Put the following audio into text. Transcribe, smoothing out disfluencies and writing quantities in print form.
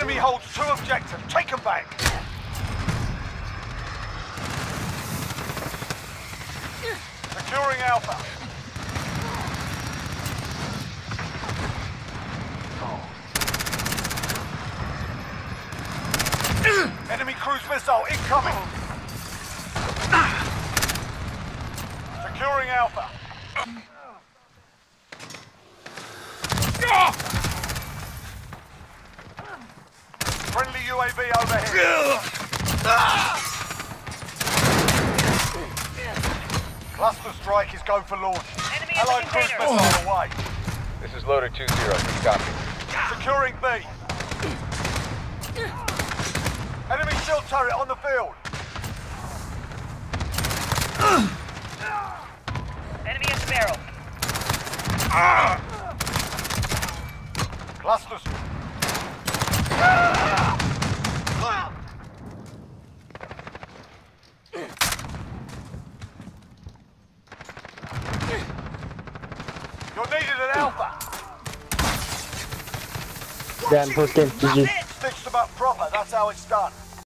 Enemy holds 2 objectives. Take them back. Securing Alpha. Enemy cruise missile incoming. Securing Alpha. Friendly UAV overhead. Cluster strike is go for launch. Allied cruise missile away. This is loader 2-0. Good copy. Securing B. Enemy shield turret on the field. Enemy at the barrel. Clusters. You're needed at Alpha. Damn, first game, GG. Stitched them up proper. That's how it's done.